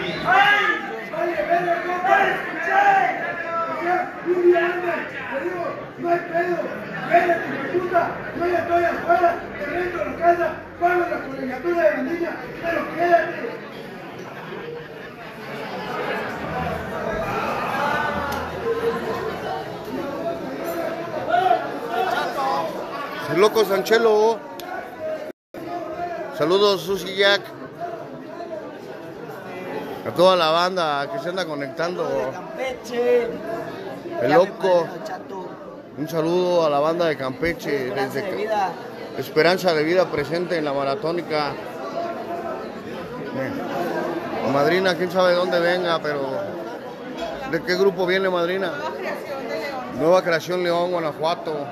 No hay pedo, vete, hijo de puta, yo ya estoy afuera, te rento la casa, pago la colegiatura de la niña, pero quédate. El loco Sanchelo. Saludos Susi Jack. A toda la banda que se anda conectando. El loco. Un saludo a la banda de Campeche, desde Esperanza de Vida presente en la maratónica. Madrina, quién sabe dónde venga, pero ¿de qué grupo viene Madrina? Nueva Creación León, Guanajuato.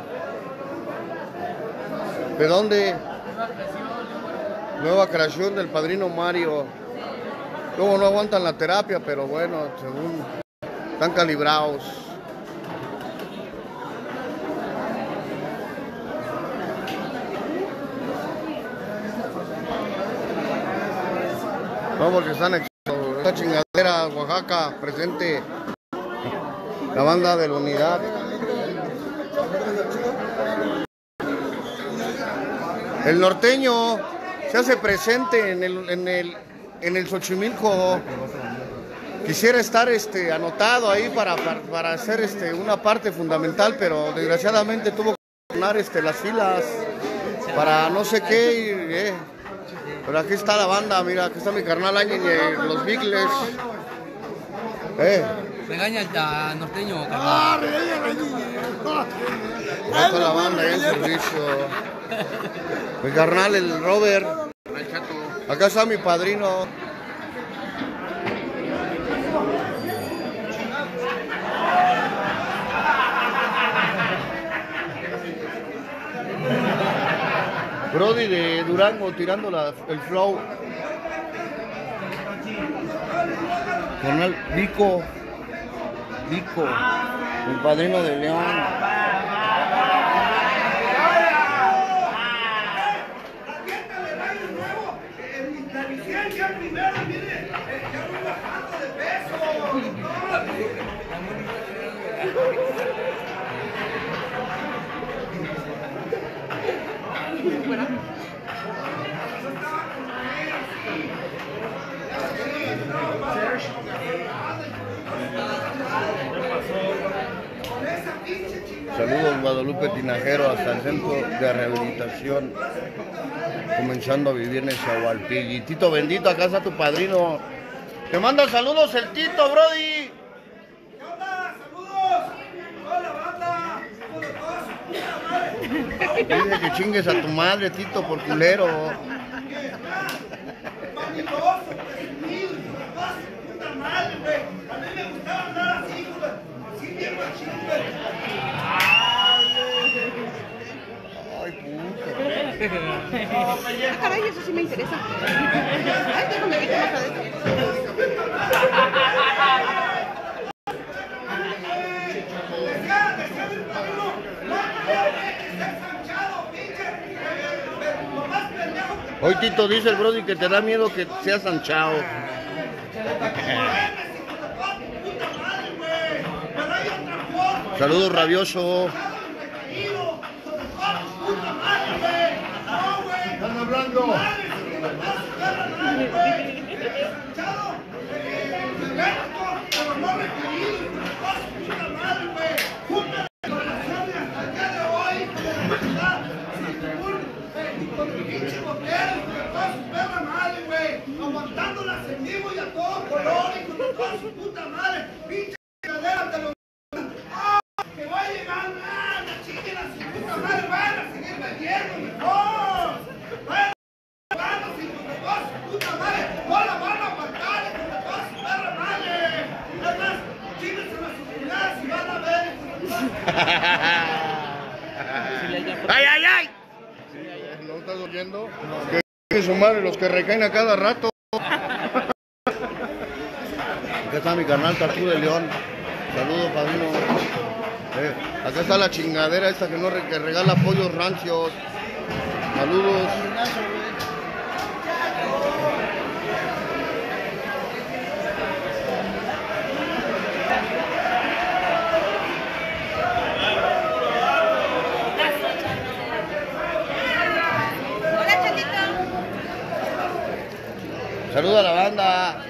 ¿De dónde? Nueva Creación del Padrino Mario. Luego no aguantan la terapia, pero bueno, según están calibrados. Vamos, que están exitosos. Esta chingadera, Oaxaca, presente. La banda de la unidad. El norteño se hace presente en el Xochimilco. Quisiera estar anotado ahí para hacer una parte fundamental, pero desgraciadamente tuvo que ganar las filas para no sé qué. Pero aquí está la banda, mira, aquí está mi carnal Áñez y los Bigles. Regaña al norteño, carnal. Ahí está la banda ahí en servicio. Mi carnal, el Robert. Acá está mi padrino. Brody de Durango tirando el flow. Carnal Vico, el padrino de León. Saludos Guadalupe Tinajero hasta el centro de rehabilitación, comenzando a vivir en Zahualpilli. Tito bendito, acá está tu padrino. Te manda saludos el Tito, Brody. ¿Qué onda? Saludos. Toda la banda. Dice que chingues a tu madre, Tito, por culero. Ay, puta. Ah, caray, eso sí me interesa. Ay, déjame ver más adentro. Hoy Tito dice el Brody que te da miedo que seas anchado. Saludos rabioso. ¿Están hablando? Aguantándolas en vivo y a todo color y con toda su puta madre, pinche cadera de los que va a llegar la chica y la su puta madre van a seguir vendiendo mejor. Van a seguir con toda su puta madre, no la van a aguantar con toda su perra madre. Además, chicas en las unidades y van a ver ¡Ay, ay, ay! ¿No estás oyendo? Que su madre los que recaen a cada rato. Acá está mi carnal Tatú de León. Saludos, padrino. Acá está la chingadera esta que regala pollos rancios. Saludos. banda.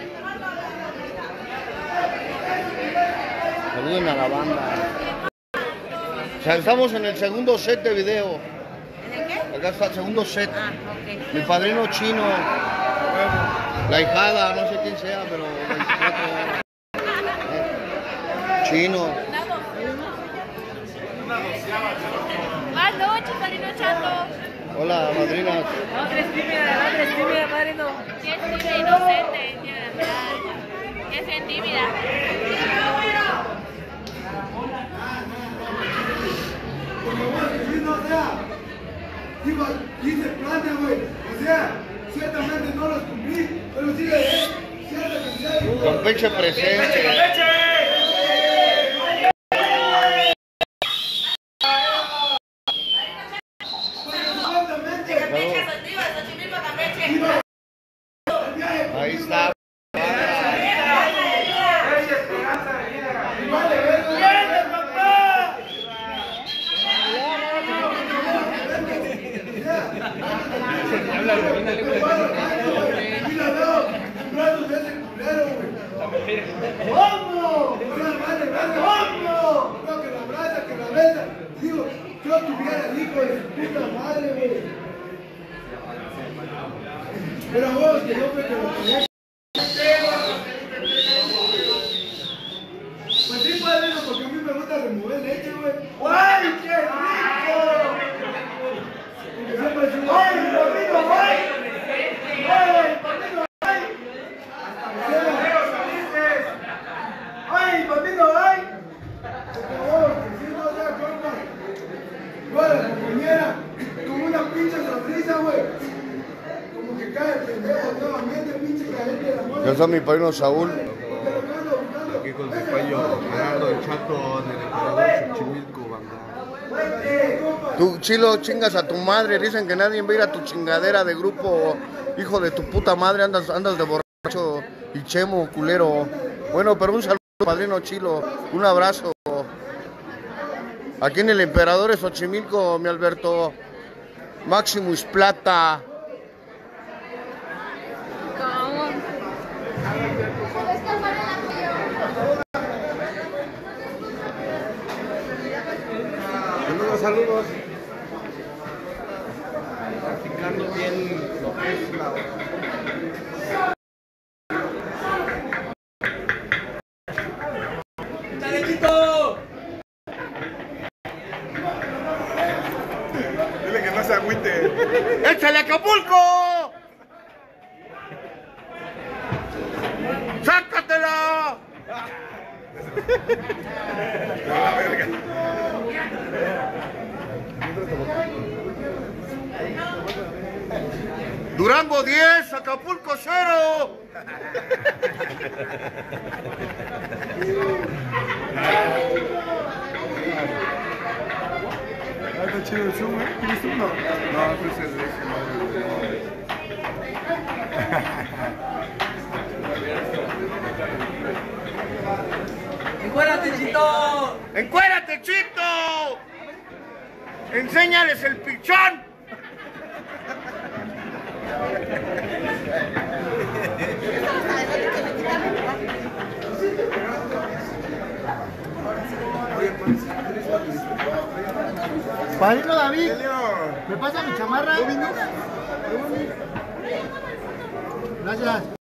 Saluden a la banda. O sea, estamos en el segundo set de video. ¿En el qué? Acá está el segundo set. Ah, ok. Mi padrino chino. La hijada, no sé quién sea, pero 24 horas. Chino. Buenas noches, padrino Chato. Hola, madrinas. Madre es tímida, padrino. Sí, es tímida, inocente, tiene la verdad. Es bien tímida. Digo, hice planes, güey. O sea, ciertamente no los cumplí, pero sí le cierta cantidad. Don Peche presente. Ahí está. Digo, yo tuviera el hijo de su puta madre, güey. Pero vos, que yo creo que lo quería. Pues sí, padrino, porque a mí me gusta remover leche, güey. ¡Ay, qué rico! ¡Ay, padrino, ay! ¡Ay, padrino, ay! ¡Ay, padrino, ay! Por favor, que si no sea compa. Igual la compañera, con una pinche sonrisa, güey. Como que cae el pendejo nuevamente, pinche caliente de la muerte. Yo soy mi padrino Saúl. Aquí con su cuello Gerardo el Chato en el emperador Xochimilco, banda. Tú, Chilo, chingas a tu madre. Dicen que nadie va a ir a tu chingadera de grupo. Hijo de tu puta madre, andas de borracho y chemo, culero. Bueno, pero un saludo, padrino Chilo. Un abrazo. Aquí en el emperador de Xochimilco, mi Alberto. Maximus Plata. Saludos. Practicando bien lo que es la... Dile que no se agüite. ¡Échale Acapulco! ¡Sácatela! La verga. Durango 10, Acapulco 0. Está chido el zoom, ¿eh? ¿Tienes uno? No, pues es ese. ¡Encuérdate, Chito! ¡Encuérate, Chito! ¡Enséñales el pichón! Padrino David, ¿me pasa mi chamarra? Gracias.